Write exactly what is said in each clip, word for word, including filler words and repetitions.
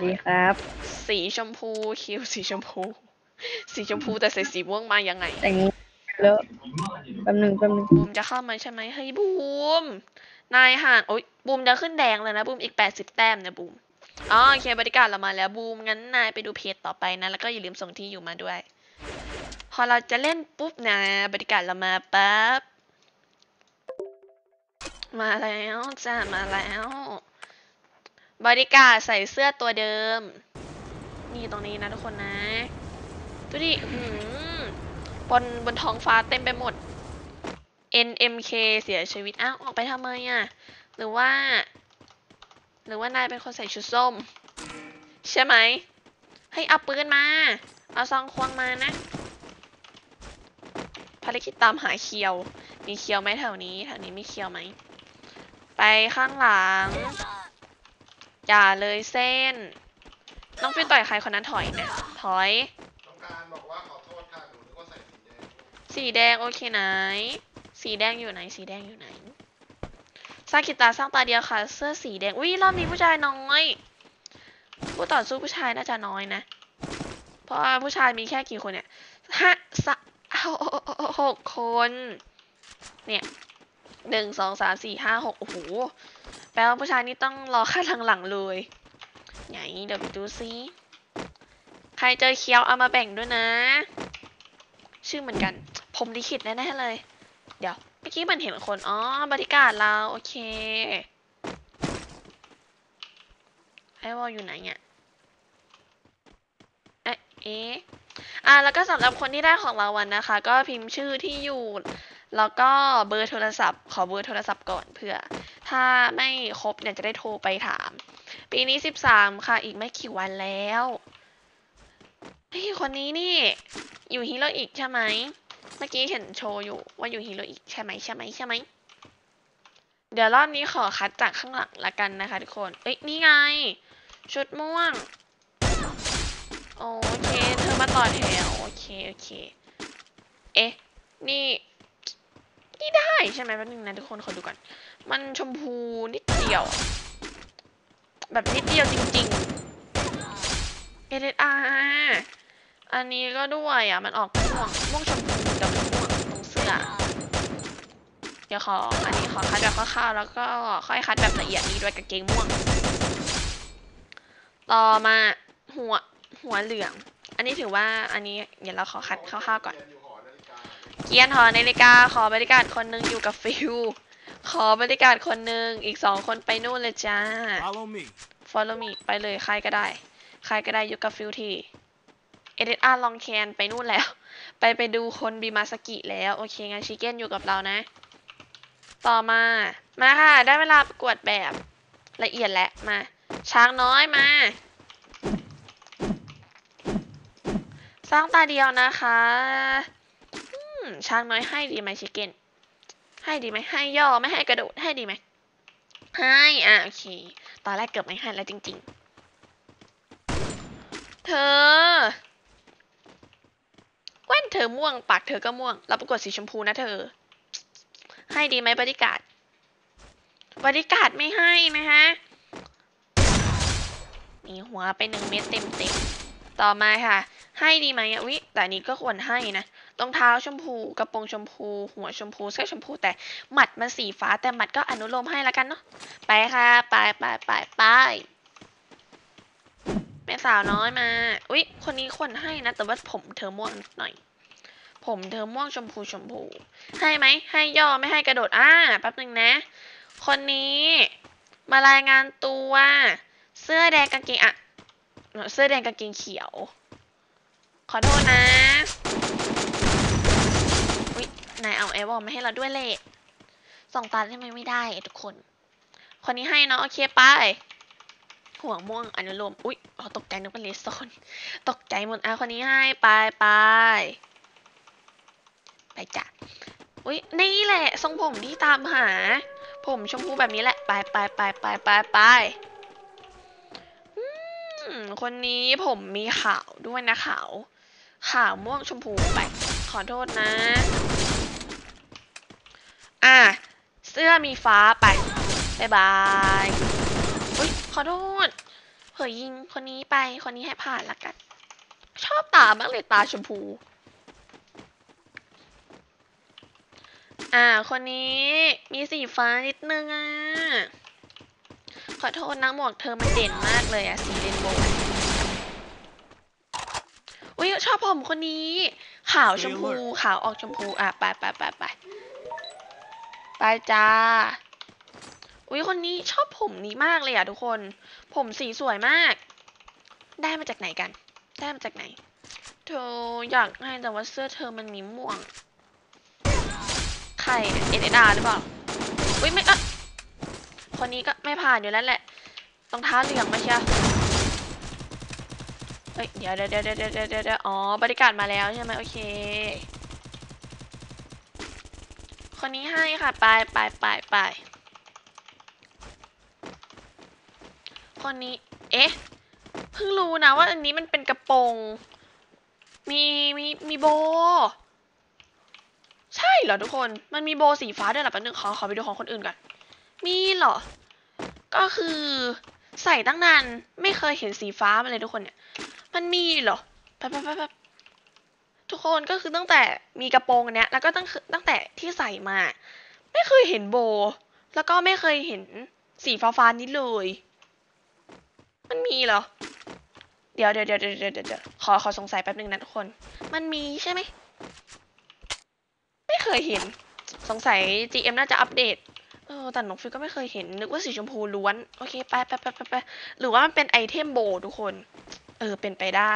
ดีครับสีชมพูคิวสีชมพู สีชมพูแต่ใส่สีม่วงมายังไงแต่งแล้วแป๊บหนึ่งแป๊บหนึ่งบูมจะเข้ามาใช่ไหมเฮ้ยบูมนายห่างโอ๊ยบูมจะขึ้นแดงเลยนะบูมอีกแปดสิบแต้มนะบูมอ๋อโอเคบริการเรามาแล้วบูมงั้นนายไปดูเพจต่อไปนะแล้วก็อย่าลืมส่งที่อยู่มาด้วย พอเราจะเล่นปุ๊บนะบริการเรามาปั๊บมาแล้วจ้ามาแล้วบริการใส่เสื้อตัวเดิมนี่ตรงนี้นะทุกคนนะดูดิหืมบนบนท้องฟ้าเต็มไปหมด เอ็น เอ็ม เค เสียชีวิตอ้าวออกไปทำไมอ่ะหรือว่า หรือว่านายเป็นคนใส่ชุดส้มใช่ไหมให้เอาปืนมาเอาซองควงมานะภารกิจตามหาเคียวมีเคียวไหมแถวนี้แถวนี้มีเคียวไหมไปข้างหลังอย่าเลยเส้นน้องฟิวต่อยใครคนนั้นถอยนะถอยต้องการบอกว่าขอโทษค่ะหนูนึกว่าใส่สีแดงสีแดงโอเคไหนสีแดงอยู่ไหนสีแดงอยู่ไหนสร้างขีดตาสร้างตาเดียวค่ะเสื้อสีแดงอุ้ยรอบนี้ผู้ชายน้อยผู้ต่อสู้ผู้ชายน่าจะน้อยนะเพราะว่าผู้ชายมีแค่กี่คนเนี่ยห้าสหกคนเนี่ยหนึ่งสองสามสี่ห้าหกโอ้โหแปลว่าผู้ชายนี่ต้องรอขั้นหลังๆเลยไหนเดี๋ยวไปดูซิใครเจอเคียวเอามาแบ่งด้วยนะชื่อเหมือนกันผมลิขิตแน่ๆเลยเดี๋ยวเมื่อกี้มันเห็นคนอ๋อบริการเราโอเคไอวอลอยู่ไหนเนี่ยเอ๊ะเอ๊ะอ่ะแล้วก็สำหรับคนที่ได้ของรางวัลนะคะก็พิมพ์ชื่อที่อยู่แล้วก็เบอร์โทรศัพท์ขอเบอร์โทรศัพท์ก่อนเพื่อถ้าไม่ครบเนี่ยจะได้โทรไปถามปีนี้สิบสามค่ะอีกไม่กี่วันแล้วเฮ้ยคนนี้นี่อยู่ฮีโร่อีกใช่ไหมเมื่อกี้เห็นโชว์อยู่ว่าอยู่ฮีโร่อีกใช่ไหมใช่ไหมใช่ไหมเดี๋ยวรอบนี้ขอคัดจากข้างหลังละกันนะคะทุกคนเอ้ยนี่ไงชุดม่วงโอเคเธอมาต่อแถวโอเคโอเคเอ๊ะนี่นี่ได้ใช่ไหมแป๊บนึงนะทุกคนขอดูก่อนมันชมพูนิดเดียวแบบนิดเดียวจริงๆเอเดอาร์อันนี้ก็ด้วยอ่ะมันออกม่วงม่วงชมพูกับม่วงตรงเสื้อเดี๋ยวขออันนี้ขอคัดแบบคร่าวๆแล้วก็ค่อยคัดแบบละเอียดนี้ด้วยกางเกงม่วงต่อมาหัวหัวเหลืองอันนี้ถือว่าอันนี้เดี๋ยวเราขอคัดคร่าวๆก่อนเกียนหอนาฬิกาขอบริการคนหนึ่งอยู่กับฟิวขอบริการคนหนึ่งอีกสองคนไปนู่นเลยจ้า Follow me follow me ไปเลยใครก็ได้ใครก็ได้อยู่กับฟิวทีเอเดอาร์ลองแคนไปนู่นแล้วไปไปดูคนบีมาสกิแล้วโอเคงั้นชิเก้นอยู่กับเรานะต่อมามาค่ะได้เวลาประกวดแบบละเอียดแล้วมาช้างน้อยมาสร้างตาเดียวนะคะช้างน้อยให้ดีไหมชิเก้นให้ดีไหมให้ย่อไม่ให้กระโดดให้ดีไหมให้อ่ะโอเคตอนแรกเกือบไม่ให้แล้วจริงๆเธอแว่นเธอม่วงปากเธอก็ม่วงเราประกวดสีชมพูนะเธอให้ดีไหมบริการบริการไม่ให้นะฮะมีหัวไปหนึ่งเม็ดเต็มเต็มต่อมาค่ะให้ดีไหมอ่ะวิแต่นี้ก็ควรให้นะรองเท้าชมพูกระโปรงชมพูหัวชมพูเสื้อชมพูแต่หมัดมันสีฟ้าแต่หมัดก็อนุโลมให้แล้วกันเนาะไปค่ะไปไปไปไปแม่สาวน้อยมาอุ๊ยคนนี้ควรให้นะแต่ว่าผมเธอม่วงหน่อยผมเธอม่วงชมพูชมพูให้ไหมให้ย่อไม่ให้กระโดดอ่าแป๊บนึงนะคนนี้มารายงานตัวเสื้อแดงกางเกงอะเสื้อแดงกางเกงเขียวขอโทษนะอุ๊ยนายเอาแอร์บอลมาให้เราด้วยเลยส่องตาได้ไหมไม่ได้ทุกคนคนนี้ให้เนาะโอเคไปหัวม่วงอนุโลมอุ๊ยอ๋อตกใจนึกเป็นเลสโซนตกใจหมดอ่ะคนนี้ให้ไปไปไปจ้ะอุ๊ยนี่แหละทรงผมที่ตามหาผมชมพูแบบนี้แหละไปไปไปไปไปไปคนนี้ผมมีขาวด้วยนะขาวขาวม่วงชมพูไปขอโทษนะอ่ะเสื้อมีฟ้าไปบ๊ายบายอุ๊ยขอโทษผื่อยิงคนนี้ไปคนนี้ให้ผ่านละกัน ชอบตามากเลยตาชมพูอ่าคนนี้มีสีฟ้านิดนึงอ่ะขอโทษนะหมวกเธอมันเด่นมากเลยอะสีเรนโบว์อุ้ยชอบผมคนนี้ขาวชมพูขาวออกชมพูอ่ะไปไปไปไปไปจ้าอุ้ยคนนี้ชอบผมนี้มากเลยอ่ะทุกคนผมสีสวยมากได้มาจากไหนกันได้มาจากไหนเธออยากให้แต่ว่าเสื้อเธอมันมีม่วงใครเอ็นเอ็นอาร์หรือเปล่าอุ้ยไม่อะคนนี้ก็ไม่ผ่านอยู่แล้วแหละรองเท้าเหลืองมาเชียเฮ้ยเดี๋ยวเดี๋ยวเดี๋ยวเดี๋ยวเดี๋ยวเดี๋ยวอ๋อบริการมาแล้วใช่ไหมโอเคคนนี้ให้ค่ะไปไปไปไปคนนี้เอ๊ะเพิ่งรู้นะว่าอันนี้มันเป็นกระโปรงมีมีมีโบใช่เหรอทุกคนมันมีโบสีฟ้าด้วยเหรอแป๊บนึงขอขอไปดูของคนอื่นก่อนมีเหรอก็คือใส่ตั้งนานไม่เคยเห็นสีฟ้ามาเลยทุกคนเนี่ยมันมีเหรอแป๊บแป๊บแป๊บทุกคนก็คือตั้งแต่มีกระโปรงอันเนี้ยแล้วก็ตั้งตั้งแต่ที่ใส่มาไม่เคยเห็นโบแล้วก็ไม่เคยเห็นสีฟ้าฟ้านี้เลยมันมีเหรอเดี๋ยวเดี๋ยวเดี๋ยวเดี๋ยวเดี๋ยวขอขอสงสัยแป๊บนึงนะทุกคนมันมีใช่ไหมไม่เคยเห็นสงสัย จี เอ็ม น่าจะอัปเดตเออแต่น้องฟิวก็ไม่เคยเห็นนึกว่าสีชมพูล้วนโอเคไปไปไปไปไปหรือว่ามันเป็นไอเทมโบทุกคนเออเป็นไปได้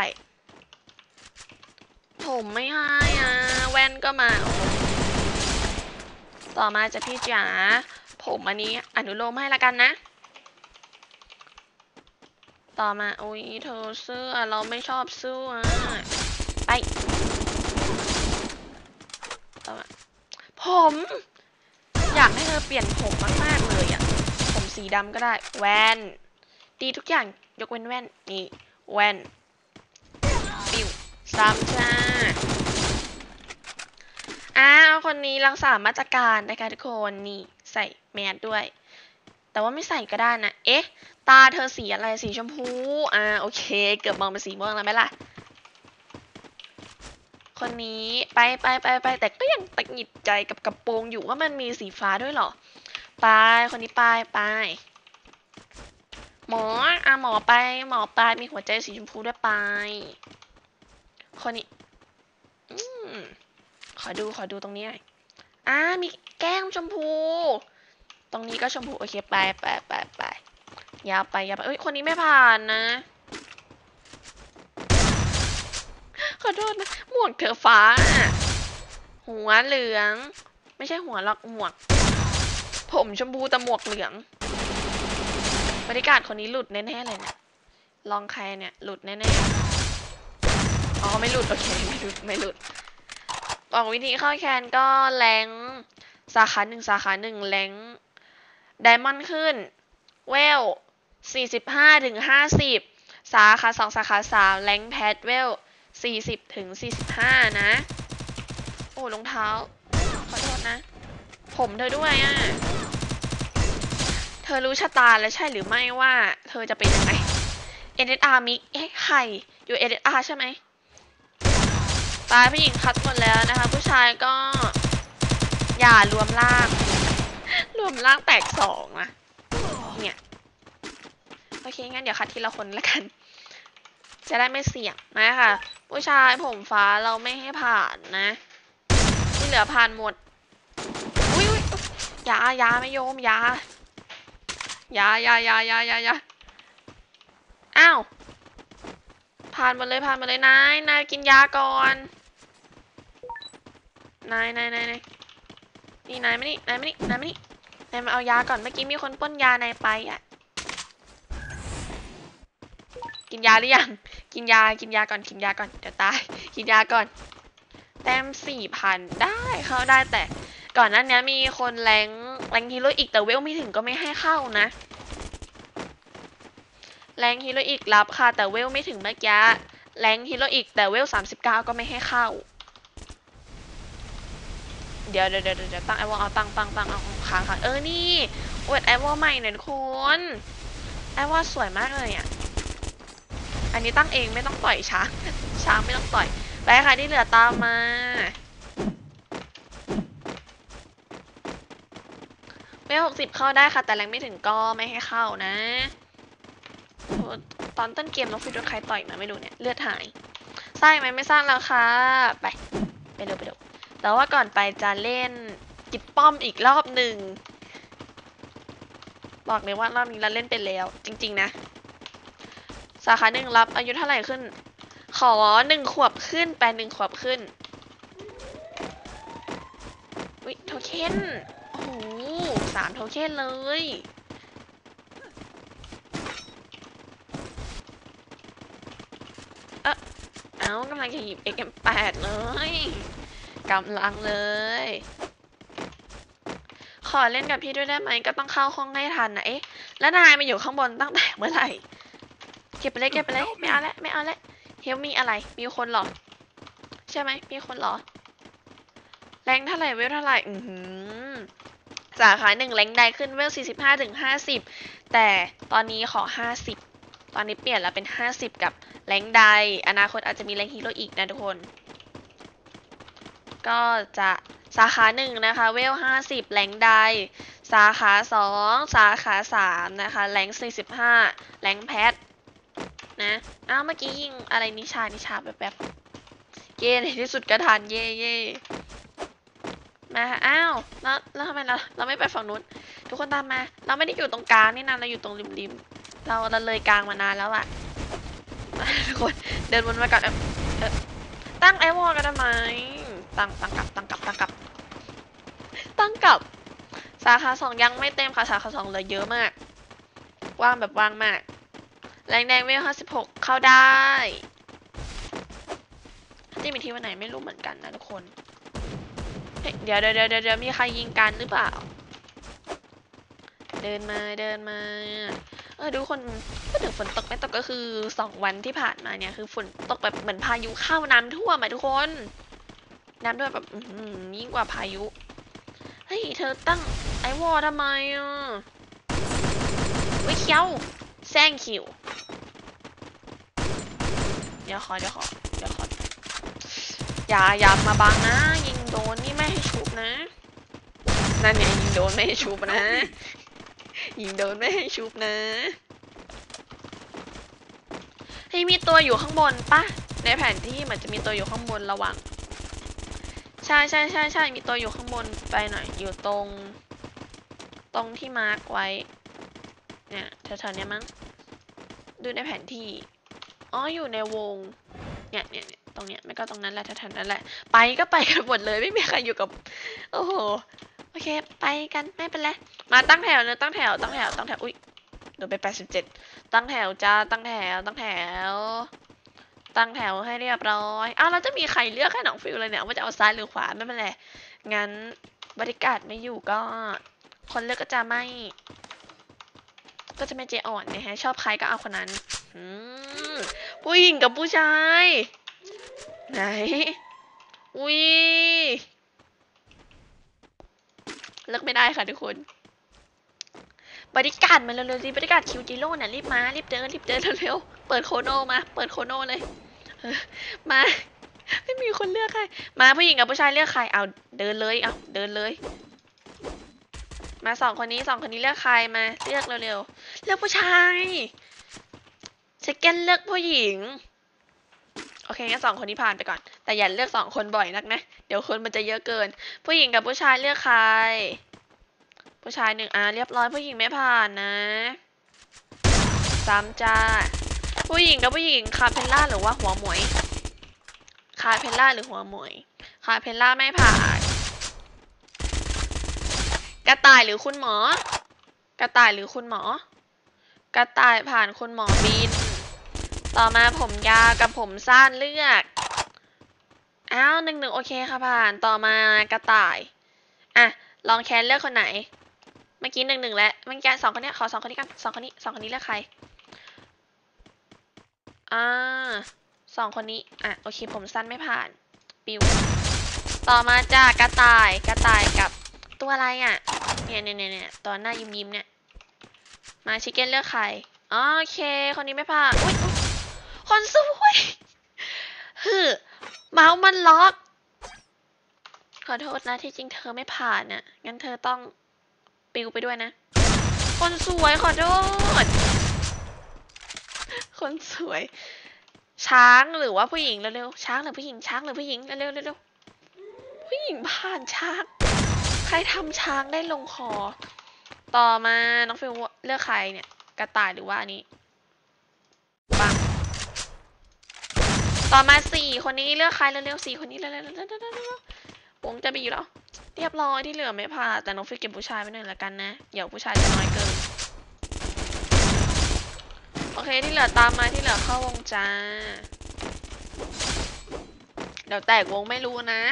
ผมไม่ให้อ่ะแว่นก็มาต่อมาจะพี่จ๋าผมอันนี้อนุโลมให้ละกันนะต่อมาโอ้ยเธอเสื้อเราไม่ชอบเสื้อไปต่อมาผมอยากให้เธอเปลี่ยนผมมากๆเลยอ่ะผมสีดำก็ได้แว่นดีทุกอย่างยกเว้นแว่นนี่แว่นปิวซ้ำจ้าอ้าวคนนี้รักษามาตรการนะคะทุกคนนี่ใส่แมสด้วยแต่ว่าไม่ใส่ก็ได้นะเอ๊ะตาเธอสีอะไรสีชมพูอ่าโอเคเกือบมองเป็นสีม่วงแล้วไหมล่ะคนนี้ไปไปไปไปแต่ก็ยังตัดหงิดใจกับกระโปรงอยู่ว่ามันมีสีฟ้าด้วยเหรอไปคนนี้ไปไปหมออ่ะหมอไปหมอไปมีหัวใจสีชมพูด้วยไปคนนี้อืมขอดูขอดูตรงนี้หน่อยอ่ามีแก้มชมพูตรงนี้ก็ชมพูโอเคไปไปไปไปยาวไปยาวไปเอ้ยคนนี้ไม่ผ่านนะขอโทษนะหมวกเธอฟ้าหัวเหลืองไม่ใช่หัวหรอกหมวกผมชมพูแต่หมวกเหลืองบริการคนนี้หลุดแน่ๆเลยเนี่ยลองใครเนี่ยหลุดแน่ๆอ๋อไม่หลุดโอเคไม่หลุดไม่หลุดบอกวิธีเข้าแคนก็แรงสาขาหนึ่งสาขาหนึ่งแรงไดมอนด์ขึ้นเวลสี่สิบห้าถึงห้าสิบสาขาสองสาขาสามแรงแพดเวลสี่สิบถึงสี่สิบห้านะโอ้รองเท้าขอโทษนะผมเธอด้วยอ่ะเธอรู้ชะตาแล้วใช่หรือไม่ว่าเธอจะเป็นยังไง เอ็น เอส อาร์ มิกเอ๊ะใครอยู่ เอ็น เอส อาร์ ใช่ไหมตายผู้หญิงคัดหมดแล้วนะคะผู้ชายก็อย่ารวมร่างรวมร่างแตกสองนะเนี่ยโอเคงั้นเดี๋ยวคัดทีละคนละกันจะได้ไม่เสี่ยงนะคะผู้ชายผมฟ้าเราไม่ให้ผ่านนะที่เหลือผ่านหมดอุ้ยยายาไม่โยมยายายายายายายาอ้าวผ่านหมดเลยผ่านหมดเลยนายนายกินยาก่อนนายนายนายนายนี่นายไม่นี่นายไม่นี่นายไม่นี่นายมาเอายาก่อนเมื่อกี้มีคนป้นยานายไปอ่ะกินยาหรือยังกินยากินยาก่อนกินยาก่อนเดี๋ยวตายกินยาก่อนแต้มสี่พันได้เข้าได้แต่ก่อนหน้านี้มีคนแรงแรงฮีโร่อีกแต่เวลไม่ถึงก็ไม่ให้เข้านะแรงฮีโร่อีกรับค่ะแต่เวลไม่ถึงเมื่อกี้แรงฮีโร่อีกแต่เวลสามสิบเก้าก็ไม่ให้เข้าเดี๋ยวเดี๋ยวเดี๋ยวเดี๋ยวตั้งไอวอลเอาตั้งตั้งตั้งเอาค้างค้างเออนี่อวดไอวอลใหม่หน่อยทุกคนไอวอลสวยมากเลยอ่ะอันนี้ตั้งเองไม่ต้องต่อยช้างช้างไม่ต้องต่อยไปค่ะที่เหลือตามมาเวลหกสิบเข้าได้ค่ะแต่แรงไม่ถึงก็ไม่ให้เข้านะตอนต้นเกมน้องฟิวโดนใครต่อยมาไม่รู้เนี่ยเลือดหายสร้างไหมไม่สร้างแล้วค่ะไปไปเร็วไปเร็วแต่ว่าก่อนไปจะเล่นจิบป้อมอีกรอบหนึ่งบอกเลยว่ารอบนี้เราเล่นไปแล้วจริงๆนะสาขาหนึ่งรับอายุเท่าไหร่ขึ้นขอหนึ่งขวบขึ้นไปหนึ่งขวบขึ้นวิโทเค็นโอ้โหสามโทเค็นเลยเออเอากำลังจะหยิบ เอ็กซ์ เอ็ม แปด เลยกำลังเลยขอเล่นกับพี่ด้วยได้ไหมก็ต้องเข้าห้องให้ทันนะเอ๊ะแล้วนายมาอยู่ข้างบนตั้งแต่เมื่อไหร่เก็บไปเลยเก็บไปเลยไม่เอาแล้วไม่เอาแล้วเฮลมีอะไรมีคนหรอใช่ไหมมีคนหรอแรงเท่าไหร่เวลเท่าไหร่อือหือสาขาหนึ่งแรงได้ขึ้นเวลสี่สิบห้าถึงห้าสิบแต่ตอนนี้ขอห้าสิบตอนนี้เปลี่ยนแล้วเป็นห้าสิบกับแรงได้อนาคตอาจจะมีแรงฮีโร่อีกนะทุกคนก็จะสาขาหนึ่งนะคะเวลห้าสิบแรงได้สาขาสองสาขาสามนะคะแรงสี่สิบห้าแรงแพทนะอ้าวเมื่อกี้ยิงอะไรนิชานิชาแบบแบบเย่ในที่สุดก็ทันเย่เย่มาอ้าวแล้วแล้วทำไมเราเราไม่ไปฝั่งนู้นทุกคนตามมาเราไม่ได้อยู่ตรงกลางนี่นะเราอยู่ตรงริมริมเราเราเลยกลางมานานแล้วอะทุกคนเดินวนมาก่อนเออเออตั้งไอวอลกันทำไมตั้งตั้งกลับตั้งกลับตั้งกลับตั้งกลับสาขาสองยังไม่เต็มค่ะสาขาสองเลยเยอะมากว่างแบบว่างมากแรงแดงเวลห้าสิบหกเข้าได้ที่มีที่วันไหนไม่รู้เหมือนกันนะทุกคนเฮ้ยเดี๋ยวเดี๋ยวเดี๋ยวเดี๋ยวมีใครยิงกันหรือเปล่าเดินมาเดินมาเออดูคนพูดถึงฝนตกไม่ตกก็คือสองวันที่ผ่านมาเนี่ยคือฝนตกแบบเหมือนพายุเข้าน้ำท่วมอ่ะทุกคนน้ำท่วมแบบยิ่งกว่าพายุเฮ้ยเธอตั้งไอวอลทำไมอ่ะวิเคียวแซงคิวเดี๋ยวขอเดี๋ยวขอเดี๋ยวขออย่าอย่ามาบังนะยิงโดนนี่ไม่ให้ชุบนะนั่นเนี่ยยิงโดนไม่ให้ชุบนะยิงโดนไม่ให้ชุบนะเฮ้ยมีตัวอยู่ข้างบนปะในแผนที่มันจะมีตัวอยู่ข้างบนระวังใช่ใช่ใช่ใช่มีตัวอยู่ข้างบนไปหน่อยอยู่ตรงตรงที่มาร์กไว้เนี่ยแถวๆเนี้ยมั้งดูในแผนที่อ๋ออยู่ในวงเนี่ยเนี่ยตรงเนี้ยไม่ก็ตรงนั้นแหละแถวๆนั้นแหละไปก็ไปกันหมดเลยไม่มีใครอยู่กับโอ้โหโอเคไปกันไม่เป็นไรมาตั้งแถวเลยตั้งแถวตั้งแถวตั้งแถวอุ้ยโดนไปแปดสิบเจ็ดตั้งแถวจ้าตั้งแถวตั้งแถวตั้งแถวให้เรียบร้อยอ้าวแล้วจะมีใครเลือกให้น้องฟิวเลยเนี่ยว่าจะเอาซ้ายหรือขวาไม่เป็นไรงั้นบริการไม่อยู่ก็คนเลือกก็จะไม่ก็จะไม่ใจอ่อนนะฮะชอบใครก็เอาคนนั้นผู้หญิงกับผู้ชายไหนอุ้ยเลือกไม่ได้ค่ะทุกคนบริการมาเร็วๆสิบริการคิวจิโร่เนี่ยรีบมารีบเดินรีบเดินเร็วๆเปิดโคโนมาเปิดโคโนเลยมาไม่มีคนเลือกใครมาผู้หญิงกับผู้ชายเลือกใครเอาเดินเลยเอาเดินเลยมาสองคนนี้สองคนนี้เลือกใครมาเลือกเร็วๆเลือกผู้ชายเซคเก้นเลือกผู้หญิงโอเคงั้นสองคนนี้ผ่านไปก่อนแต่อย่าเลือกสองคนบ่อยนักนะเดี๋ยวคนมันจะเยอะเกินผู้หญิงกับผู้ชายเลือกใครผู้ชายหนึ่งอ่ะเรียบร้อยผู้หญิงไม่ผ่านนะสามจ้าผู้หญิงกับผู้หญิงคาเพลล่าหรือว่าหัวหมวยคาเพลล่าหรือหัวหมวยคาเพลล่าไม่ผ่านกระต่ายหรือคุณหมอกระต่ายหรือคุณหมอกระต่ายผ่านคุณหมอบินต่อมาผมยาวกับผมสั้นเลือกอ้าวหนึ่งหนึ่งโอเคค่ะผ่านต่อมากระต่ายอ่ะลองแคนเลือกคนไหนเมื่อกี้หนึ่งหนึ่งแล้วเมื่อกี้สองคนนี้ขอสองคนนี้กันสองคนนี้สองคนนี้เลือกใครอ่าสองคนนี้อ่ะโอเคผมสั้นไม่ผ่านปิวต่อมาจากกระต่ายกระต่ายกับตัวอะไรอ่ะเนี่ยเนี่ยเนี่ยตัวหน้ายิ้มยิ้มเนี่ยมาชิคเก้นเลือกใครโอเคคนนี้ไม่ผ่านอุ้ยคนสวยฮึเมาส์มันล็อกขอโทษนะที่จริงเธอไม่ผ่านน่ะงั้นเธอต้องปิวไปด้วยนะคนสวยขอโทษคนสวยช้างหรือว่าผู้หญิงเร็วๆช้างหรือผู้หญิงช้างหรือผู้หญิงเร็วๆเร็วๆผู้หญิงผ่านช้างใครทำช้างได้ลงคอต่อมาน้องฟิลเลือกใครเนี่ยกระต่ายหรือว่าอันนี้ปังต่อมาสี่คนนี้เลือกใครเร็วๆสี่คนนี้เร็วๆๆๆๆวงจะบีบแล้วเรียบร้อยที่เหลือไม่ผ่านแต่น้องฟิลเก็บผู้ชายไว้หน่อยละกันนะเดี๋ยวผู้ชายจะน้อยเกินโอเคที่เหลือตามมาที่เหลือเข้าวงจ้าเดี๋ยวแตกวงไม่รู้นะ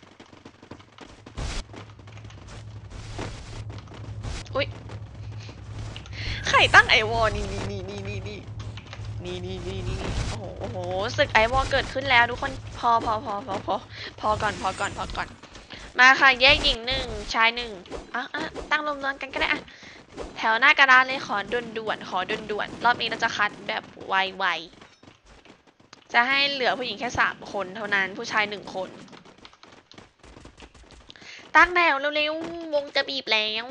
อุ๊ยใครตั้งไอวอลนี่นี่นี่นี่นี่นี่นี่นี่นี่นี่โอ้โหโอ้โหศึกไอวอลเกิดขึ้นแล้วทุกคนพอพอพอพอพอพอก่อนพอก่อนพอก่อนมาค่ะแยกหญิงหนึ่งชายหนึ่งอ่ะอ่ะตั้งรวมๆกันก็ได้อ่ะแถวหน้ากระดานเลยขอด่วนด่วนขอด่วนด่วนรอบนี้เราจะคัดแบบไวๆจะให้เหลือผู้หญิงแค่สามคนเท่านั้นผู้ชายหนึ่งคนตั้งแถวเร็วๆวงจะบีบแล้ว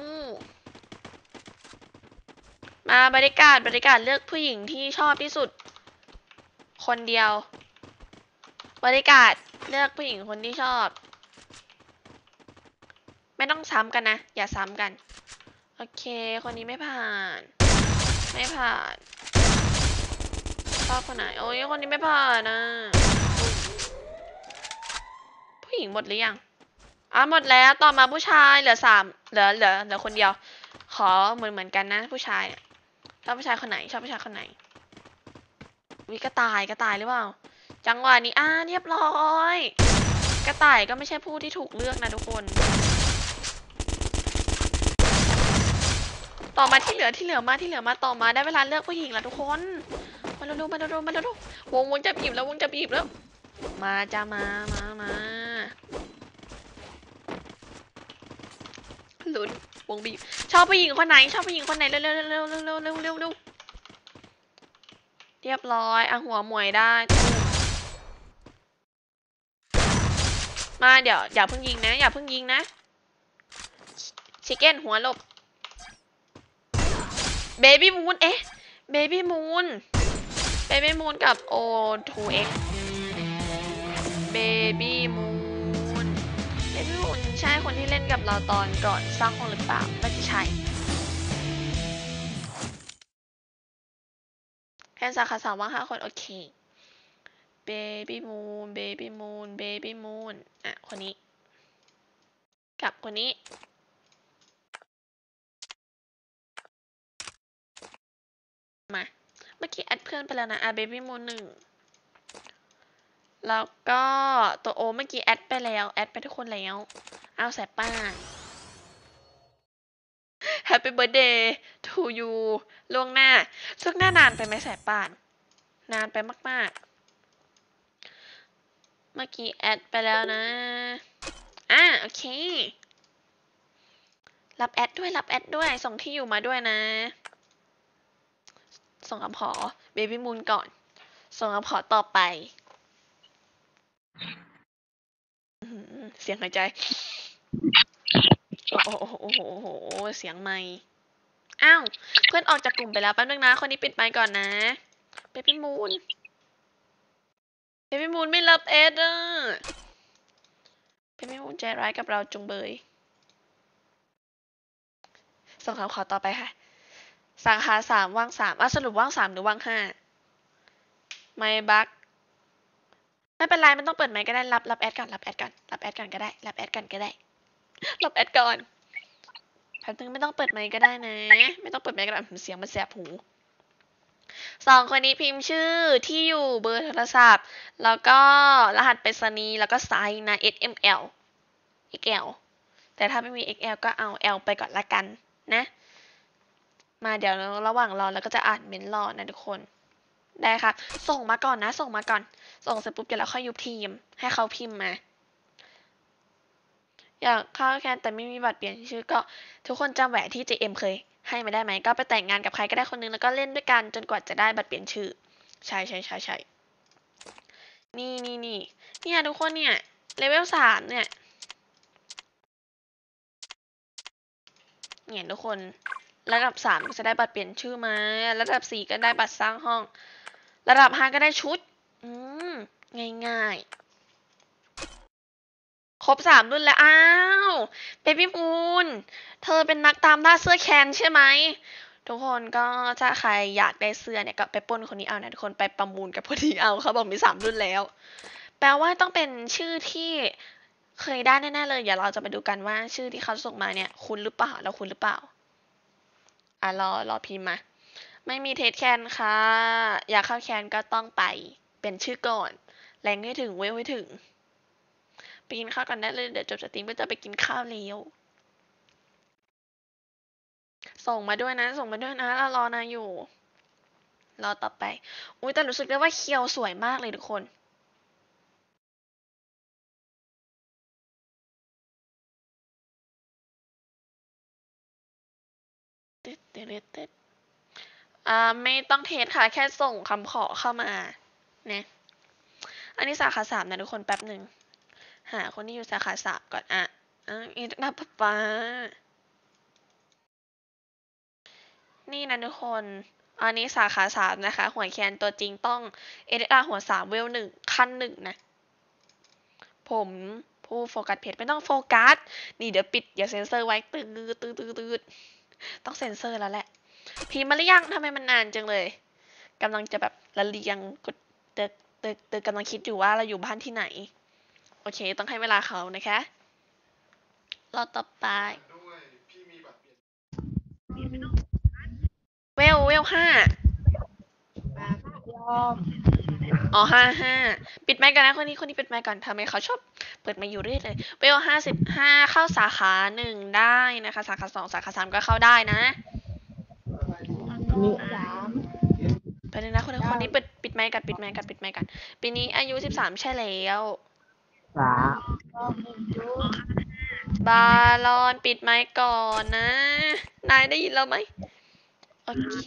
มาบรรยากาศบรรยากาศเลือกผู้หญิงที่ชอบที่สุดคนเดียวบรรยากาศเลือกผู้หญิงคนที่ชอบไม่ต้องซ้ำกันนะอย่าซ้ำกันโอเคคนนี้ไม่ผ่านไม่ผ่านชอบคนไหนโอ้ยคนนี้ไม่ผ่านนะผู้หญิงหมดหรือยังอ่ะหมดแล้วต่อมาผู้ชายเหลือสามเหลือเหลือเหลือคนเดียวขอเหมือนเหมือนกันนะผู้ชายเนี่ยชอบผู้ชายคนไหนชอบผู้ชายคนไหนวิกระต่ายกระต่ายหรือเปล่าจังหวะนี้อ่าเรียบร้อยกระต่ายก็ไม่ใช่ผู้ที่ถูกเลือกนะทุกคนต่อมาที่เหลือที่เหลือมาที่เหลือมาต่อมาได้เวลาเลือกผู้หญิงแล้วทุกคนมาดูมาดูมาดูวงวงจะบีบแล้ววงจะบีบแล้วมาจ้ามามามาลุ้นวงบีบชอบผู้หญิงคนไหนชอบผู้หญิงคนไหนเร็วเร็วเร็วเร็วเร็วเร็วเร็วเร็วเร็วเรียบร้อยอ่ะหัวหมวยได้มาเดี๋ยวอย่าเพิ่งยิงนะอย่าเพิ่งยิงนะชิคเก้นหัวหลบเบบี้มูนเอ๊ะเบบี้มูนเบบี้มูนกับโอทูเอ็กเบบี้มูนเบบี้มูนใช่คนที่เล่นกับเราตอนก่อนสร้างห้องหรือเปล่าน่าจะใช่แค่สาขาสามว่างห้าคนโอเคเบบี้มูนเบบี้มูนเบบี้มูนอ่ะคนนี้กับคนนี้มาเมื่อกี้แอดเพื่อนไปแล้วนะอ่ะเบบี้มูนหนึ่งแล้วก็ตัวโอเมื่อกี้แอดไปแล้วแอดไปทุกคนแล้วเอาแสบป้าน Happy birthday to you ล่วงหน้าล่วงหน้านานไปไหมแสบป้านนานไปมากๆเมื่อกี้แอดไปแล้วนะอ่ะโอเครับแอดด้วยรับแอดด้วยส่งที่อยู่มาด้วยนะส่งคำขอ Baby Moon ก่อนส่งคำขอต่อไปเสียงหายใจโอ้โหโอ้โหโอ้โหเสียงไมค์อ้าวเพื่อนออกจากกลุ่มไปแล้วแป๊บนึงนะคนนี้ปิดไมค์ก่อนนะ Baby Moon Baby Moon ไม่รับแอดอ่ะ Baby Moon ใจร้ายกับเราจุงเบยส่งคำขอต่อไปค่ะสาขาสามว่างสามอ่ะสรุปว่างสามหรือว่างห้าไม่บักไม่เป็นไรมันต้องเปิดไมค์ก็ได้รับรับแอดก่อนรับแอดก่อนรับแอดก่อนก็ได้รับแอดก่อนก็ได้รับแอดก่อนแป๊บนึงไม่ต้องเปิดไมค์ก็ได้นะไม่ต้องเปิดไมค์ก็ได้เสียงมันแสบหูสองคนนี้พิมพ์ชื่อที่อยู่เบอร์โทรศัพท์แล้วก็รหัสไปรษณีย์แล้วก็ไซส์นะ เอส เอ็ม แอล เอ็กซ์ แอล แต่ถ้าไม่มี เอ็กซ์ แอล ก็เอา L ไปก่อนละกันนะมาเดี๋ยวระหว่างรอแล้วก็จะอ่านเมนต์รอนะทุกคนได้ค่ะส่งมาก่อนนะส่งมาก่อนส่งเสร็จปุ๊บเดี๋ยวเราค่อยยุบทีมให้เขาพิมพ์มาอยากเข้าแคนแต่ไม่มีบัตรเปลี่ยนชื่อก็ทุกคนจำแหวนที่ เจ เอ็ม เคยให้มาได้ไหมก็ไปแต่งงานกับใครก็ได้คนนึงแล้วก็เล่นด้วยกันจนกว่าจะได้บัตรเปลี่ยนชื่อใช่ใช่ใช่ใช่นี่นี่นี่เนี่ยทุกคนเนี่ยเลเวลสามเนี่ยเนี่ยทุกคนระดับสามก็จะได้บัตรเปลี่ยนชื่อมาระดับสี่ก็ได้บัตรสร้างห้องระดับห้าก็ได้ชุดอืมง่ายๆครบสามรุ่นแล้วอ้าวเบบี้มูนเธอเป็นนักตามล่าเสื้อแคนใช่ไหมทุกคนก็ถ้าใครอยากได้เสื้อเนี่ยก็ไปปล้นคนนี้เอานะทุกคนไปประมูลกับคนนี้เอาเขาบอกมีสามรุ่นแล้วแปลว่าต้องเป็นชื่อที่เคยได้แน่ๆเลยเดี๋ยวเราจะไปดูกันว่าชื่อที่เขาส่งมาเนี่ยคุณหรือเปล่าแล้วคุณหรือเปล่าอ่ะรอรอพิมพ์มาไม่มีเทสแคนค่ะอยากเข้าแคนก็ต้องไปเป็นชื่อก่อนแรงให้ถึงเวลให้ถึงไปกินข้าวกันได้เลยเดี๋ยวจบสตรีมก็จะไปกินข้าวแล้วส่งมาด้วยนะส่งมาด้วยนะเรารอนะอยู่รอต่อไปอุ้ยแต่รู้สึกได้ว่าเคียวสวยมากเลยทุกคนตึ๊ดตึ๊ดตึ๊ดอ่าไม่ต้องเทสค่ะแค่ส่งคำขอเข้ามานะอันนี้สาขาสามนะทุกคนแป๊บหนึ่งหาคนที่อยู่สาขาสามก่อนอ่ะอ่ะอีนับป้านี่นะทุกคนอันนี้สาขาสามนะคะหัวแคนตัวจริงต้องเอเดอาร์หัวสามเวลหนึ่งขั้นหนึ่งนะผมผู้โฟกัสเพจไม่ต้องโฟกัสนี่เดี๋ยวปิดอย่าเซ็นเซอร์ไว้ตืดตืดตืดตืดต้องเซ็นเซอร์แล้วแหละพิมพ์มาหรือยังทำไมมันนานจังเลยกำลังจะแบบละเลียงกดเตึกตึกตึกกำลังคิดอยู่ว่าเราอยู่บ้านที่ไหนโอเคต้องให้เวลาเขานะคะรอต่อไปด้วยพี่มีบัตรเปลี่ยนเวลเวลห้ายอมอ๋อห้าห้าปิดไมค์ก่อนนะคนนี้คนนี้ปิดไมค์ก่อนทำไมเขาชอบเปิดไมค์อยู่เรื่อยเลยเวลห้าสิบห้าเข้าสาขาหนึ่งได้นะคะสาขาสองสาขาสามก็เข้าได้นะนี่สามไปเลยนะคนนี้คนนี้ปิดปิดไมค์กันปิดไมค์กันปิดไมค์กันปีนี้อายุสิบสามใช่แล้วสามรอบหนึ่งจุดบาลอนปิดไมค์ก่อนนะนายได้ยินเราไหมโอเค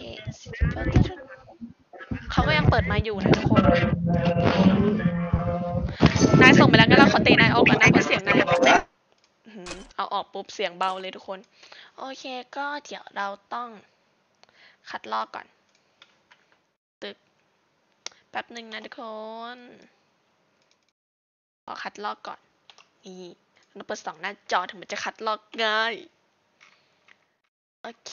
เขาก็ยังเปิดไมค์อยู่นะทุกคนนายส่งไปแล้วงั้นเราขอเตะนายออกก่อนนะเพราะเสียงนายแบบอื้อหือเอาออกปุ๊บเสียงเบาเลยทุกคนโอเคก็เดี๋ยวเราต้องคัดลอกก่อนตึกแป๊บหนึ่งนะทุกคนขอคัดลอกก่อนนี่เราเปิดสองหน้าจอถึงมันจะคัดลอกง่ายโอเค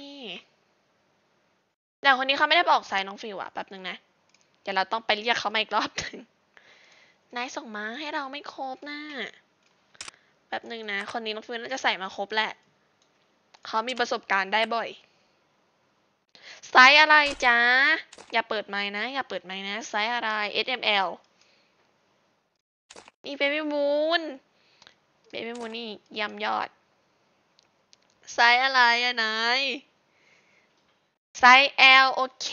แต่คนนี้เขาไม่ได้บอกไซส์น้องฟิวอะแป๊บหนึ่งนะเดี๋ยวเราต้องไปเรียกเขามาอีกรอบหนึ่งนายส่งมาให้เราไม่ครบนะแป๊บหนึ่งนะคนนี้น้องฟิวน่าจะใส่มาครบแหละเขามีประสบการณ์ได้บ่อยไซส์อะไรจ๊ะอย่าเปิดไมค์นะอย่าเปิดไมค์นะไซส์อะไร เอส เอ็ม แอล นี่เบบี้มูนเบบี้มูนนี่ยำยอดไซส์อะไรอะนายไซส์ L โอเค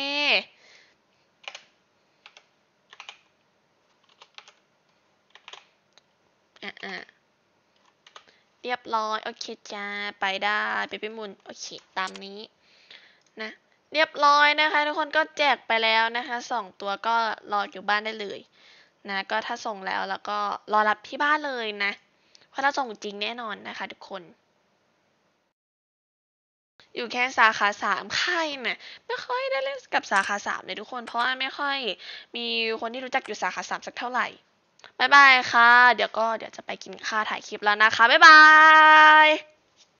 อ่ะอ่ะเรียบร้อยโอเคจ้าไปได้เบบี้มูนโอเคตามนี้นะเรียบร้อยนะคะทุกคนก็แจกไปแล้วนะคะสองตัวก็รออยู่บ้านได้เลยนะก็ถ้าส่งแล้วแล้วก็รอรับที่บ้านเลยนะเพราะถ้าส่งจริงแน่นอนนะคะทุกคนอยู่แค่สาขาสามใครเนี่ยไม่ค่อยได้เล่นกับสาขาสามเลยทุกคนเพราะว่าไม่ค่อยมีคนที่รู้จักอยู่สาขาสามสักเท่าไหร่บ๊ายบายค่ะเดี๋ยวก็เดี๋ยวจะไปกินข้าวถ่ายคลิปแล้วนะคะบ๊ายบาย